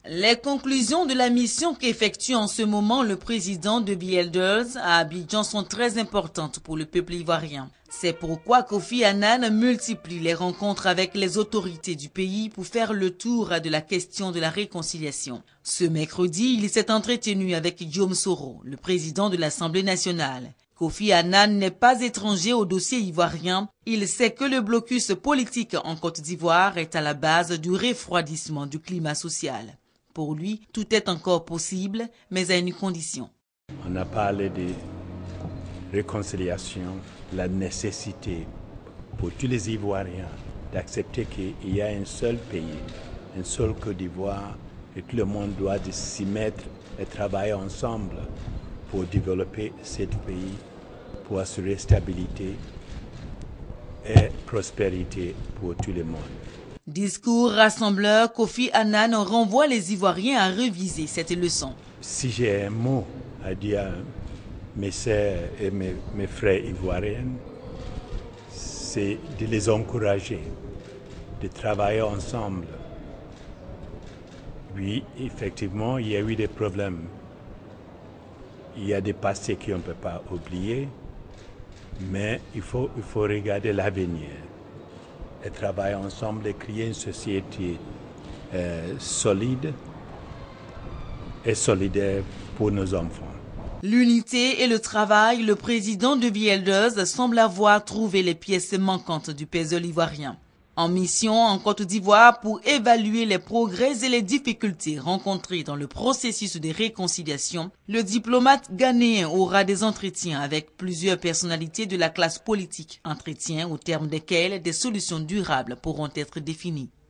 Les conclusions de la mission qu'effectue en ce moment le président de The Elders à Abidjan sont très importantes pour le peuple ivoirien. C'est pourquoi Kofi Annan multiplie les rencontres avec les autorités du pays pour faire le tour de la question de la réconciliation. Ce mercredi, il s'est entretenu avec Guillaume Soro, le président de l'Assemblée nationale. Kofi Annan n'est pas étranger au dossier ivoirien. Il sait que le blocus politique en Côte d'Ivoire est à la base du refroidissement du climat social. Pour lui, tout est encore possible, mais à une condition. On a parlé de réconciliation, la nécessité pour tous les Ivoiriens d'accepter qu'il y a un seul pays, un seul Côte d'Ivoire, et tout le monde doit s'y mettre et travailler ensemble pour développer ce pays, pour assurer stabilité et prospérité pour tout le monde. Discours rassembleur, Kofi Annan renvoie les Ivoiriens à réviser cette leçon. Si j'ai un mot à dire à mes sœurs et mes frères ivoiriens, c'est de les encourager, de travailler ensemble. Oui, effectivement, il y a eu des problèmes. Il y a des passés qu'on ne peut pas oublier, mais il faut regarder l'avenir et travailler ensemble et créer une société solide et solidaire pour nos enfants. L'unité et le travail, le président de The Elders semble avoir trouvé les pièces manquantes du puzzle ivoirien. En mission en Côte d'Ivoire pour évaluer les progrès et les difficultés rencontrées dans le processus de réconciliation, le diplomate ghanéen aura des entretiens avec plusieurs personnalités de la classe politique, entretiens au terme desquels des solutions durables pourront être définies.